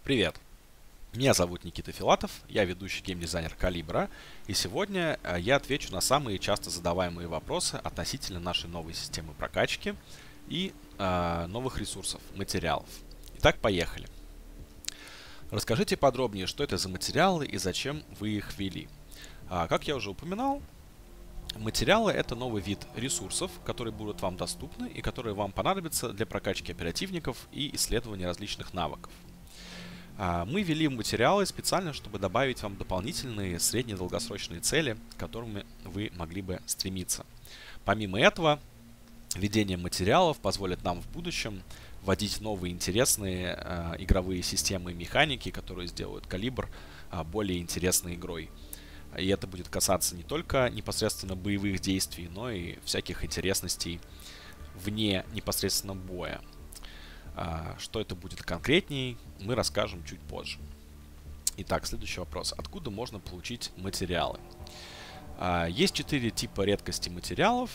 Привет! Меня зовут Никита Филатов, я ведущий геймдизайнер Калибра, и сегодня я отвечу на самые часто задаваемые вопросы относительно нашей новой системы прокачки и новых ресурсов, материалов. Итак, поехали. Расскажите подробнее, что это за материалы и зачем вы их ввели. Как я уже упоминал, материалы — это новый вид ресурсов, которые будут вам доступны и которые вам понадобятся для прокачки оперативников и исследования различных навыков. Мы ввели материалы специально, чтобы добавить вам дополнительные средние и долгосрочные цели, к которым вы могли бы стремиться. Помимо этого, введение материалов позволит нам в будущем вводить новые интересные игровые системы и механики, которые сделают Калибр более интересной игрой. И это будет касаться не только непосредственно боевых действий, но и всяких интересностей вне непосредственно боя. Что это будет конкретней, мы расскажем чуть позже. Итак, следующий вопрос. Откуда можно получить материалы? Есть 4 типа редкости материалов.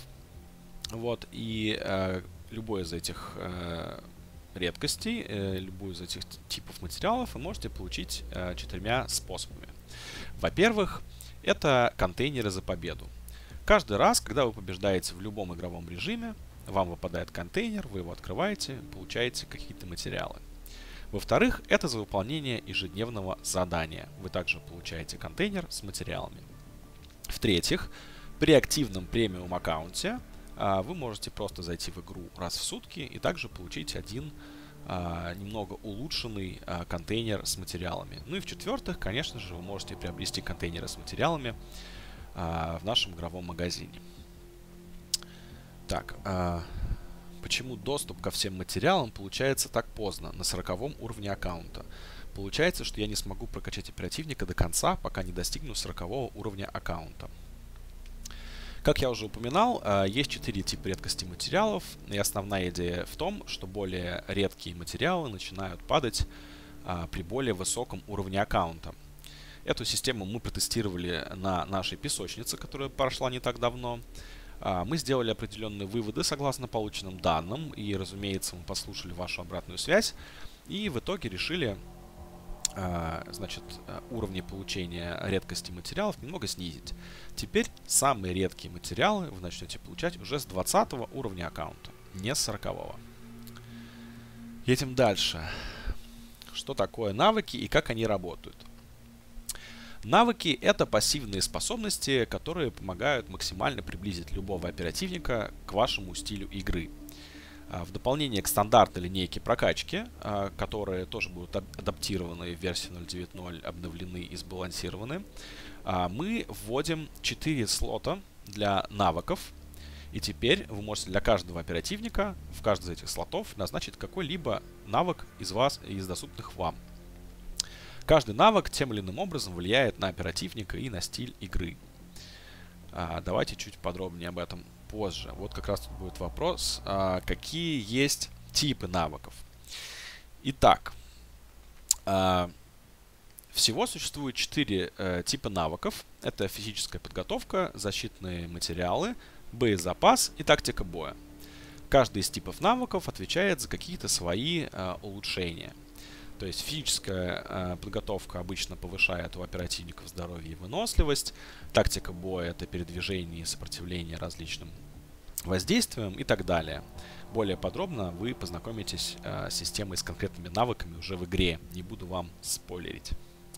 И любой из этих редкостей, любой из этих типов материалов вы можете получить 4 способами. Во-первых, это контейнеры за победу. Каждый раз, когда вы побеждаете в любом игровом режиме, вам выпадает контейнер, вы его открываете, получаете какие-то материалы. Во-вторых, это за выполнение ежедневного задания. Вы также получаете контейнер с материалами. В-третьих, при активном премиум аккаунте вы можете просто зайти в игру раз в сутки и также получить один немного улучшенный контейнер с материалами. Ну и в-четвертых, конечно же, вы можете приобрести контейнеры с материалами в нашем игровом магазине. Так, почему доступ ко всем материалам получается так поздно, на 40-м уровне аккаунта? Получается, что я не смогу прокачать оперативника до конца, пока не достигну 40-го уровня аккаунта. Как я уже упоминал, есть 4 типа редкости материалов, и основная идея в том, что более редкие материалы начинают падать при более высоком уровне аккаунта. Эту систему мы протестировали на нашей песочнице, которая прошла не так давно. Мы сделали определенные выводы согласно полученным данным, и, разумеется, мы послушали вашу обратную связь, и в итоге решили, уровни получения редкости материалов немного снизить. Теперь самые редкие материалы вы начнете получать уже с 20 уровня аккаунта, не с 40-го. Едем дальше. Что такое навыки и как они работают? Навыки — это пассивные способности, которые помогают максимально приблизить любого оперативника к вашему стилю игры. В дополнение к стандартной линейке прокачки, которые тоже будут адаптированы в версии 0.9.0, обновлены и сбалансированы, мы вводим 4 слота для навыков. И теперь вы можете для каждого оперативника в каждый из этих слотов назначить какой-либо навык из доступных вам. Каждый навык тем или иным образом влияет на оперативника и на стиль игры. Давайте чуть подробнее об этом позже. Вот как раз тут будет вопрос, какие есть типы навыков. Итак, всего существует 4 типа навыков. Это физическая подготовка, защитные материалы, боезапас и тактика боя. Каждый из типов навыков отвечает за какие-то свои улучшения. То есть физическая подготовка обычно повышает у оперативников здоровье и выносливость. Тактика боя — это передвижение и сопротивление различным воздействиям и так далее. Более подробно вы познакомитесь с системой с конкретными навыками уже в игре. Не буду вам спойлерить.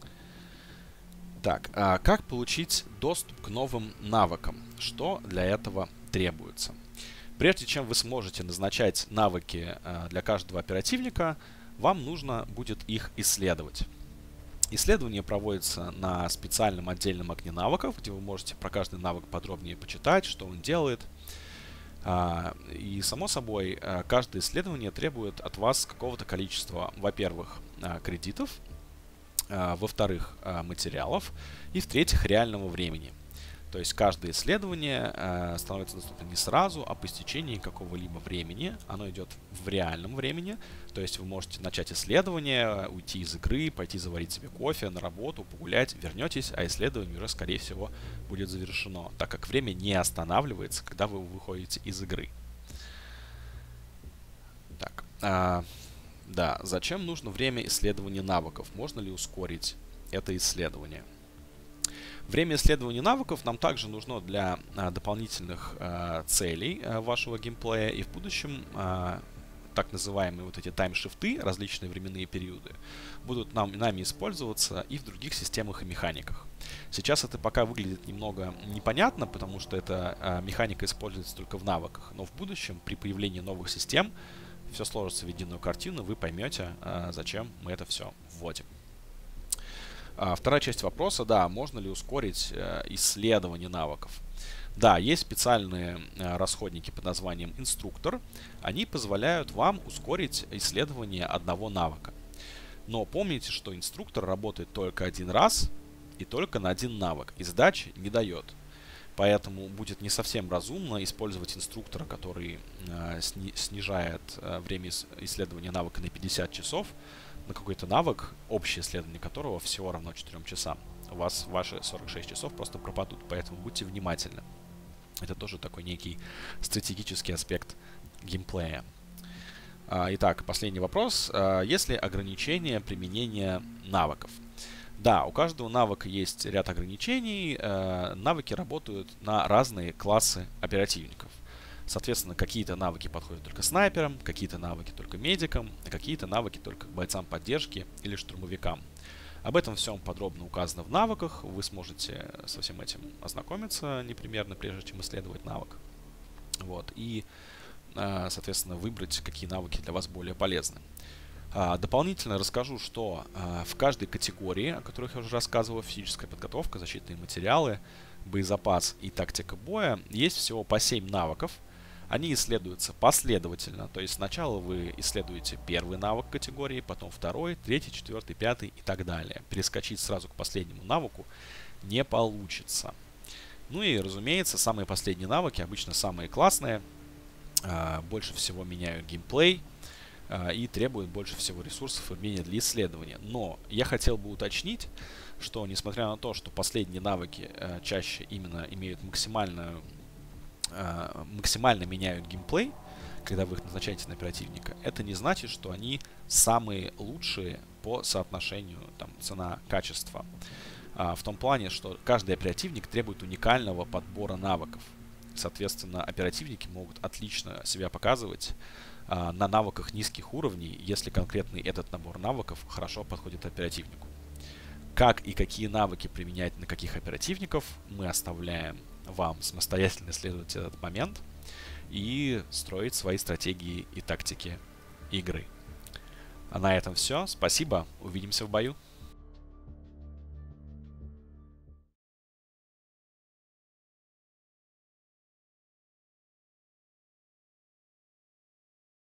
Так, как получить доступ к новым навыкам? Что для этого требуется? Прежде чем вы сможете назначать навыки для каждого оперативника, вам нужно будет их исследовать. Исследование проводится на специальном отдельном окне навыков, где вы можете про каждый навык подробнее почитать, что он делает. И, само собой, каждое исследование требует от вас какого-то количества, во-первых, кредитов, во-вторых, материалов и, в-третьих, реального времени. То есть каждое исследование становится доступно не сразу, а по истечении какого-либо времени. Оно идет в реальном времени. То есть вы можете начать исследование, уйти из игры, пойти заварить себе кофе, на работу, погулять, вернетесь, а исследование уже, скорее всего, будет завершено, так как время не останавливается, когда вы выходите из игры. Так, Да, зачем нужно время исследования навыков? Можно ли ускорить это исследование? Время исследования навыков нам также нужно для дополнительных целей вашего геймплея, и в будущем так называемые вот эти тайм-шифты, различные временные периоды, будут нами использоваться и в других системах и механиках. Сейчас это пока выглядит немного непонятно, потому что эта механика используется только в навыках, но в будущем при появлении новых систем все сложится в единую картину, вы поймете, зачем мы это все вводим. Вторая часть вопроса, да, можно ли ускорить исследование навыков? Да, есть специальные расходники под названием инструктор. Они позволяют вам ускорить исследование одного навыка. Но помните, что инструктор работает только один раз и только на один навык, и сдачи не дает. Поэтому будет не совсем разумно использовать инструктора, который снижает время исследования навыка на 50 часов, на какой-то навык, общее исследование которого всего равно 4 часам. У вас ваши 46 часов просто пропадут, поэтому будьте внимательны. Это тоже такой некий стратегический аспект геймплея. Итак, последний вопрос. Есть ли ограничения применения навыков? Да, у каждого навыка есть ряд ограничений. Навыки работают на разные классы оперативников. Соответственно, какие-то навыки подходят только снайперам, какие-то навыки только медикам, а какие-то навыки только бойцам поддержки или штурмовикам. Об этом всем подробно указано в навыках. Вы сможете со всем этим ознакомиться непримерно, прежде чем исследовать навык. Вот. И, соответственно, выбрать, какие навыки для вас более полезны. Дополнительно расскажу, что в каждой категории, о которых я уже рассказывал, физическая подготовка, защитные материалы, боезапас и тактика боя, есть всего по 7 навыков. Они исследуются последовательно, то есть сначала вы исследуете первый навык категории, потом второй, третий, четвертый, пятый и так далее. Перескочить сразу к последнему навыку не получится. Ну и, разумеется, самые последние навыки, обычно самые классные, больше всего меняют геймплей и требуют больше всего ресурсов и времени для исследования. Но я хотел бы уточнить, что несмотря на то, что последние навыки чаще именно имеют максимально меняют геймплей, когда вы их назначаете на оперативника, это не значит, что они самые лучшие по соотношению цена-качество. В том плане, что каждый оперативник требует уникального подбора навыков. Соответственно, оперативники могут отлично себя показывать на навыках низких уровней, если конкретный этот набор навыков хорошо подходит оперативнику. Как и какие навыки применять на каких оперативников, мы оставляем вам самостоятельно исследовать этот момент и строить свои стратегии и тактики игры. А на этом все. Спасибо. Увидимся в бою.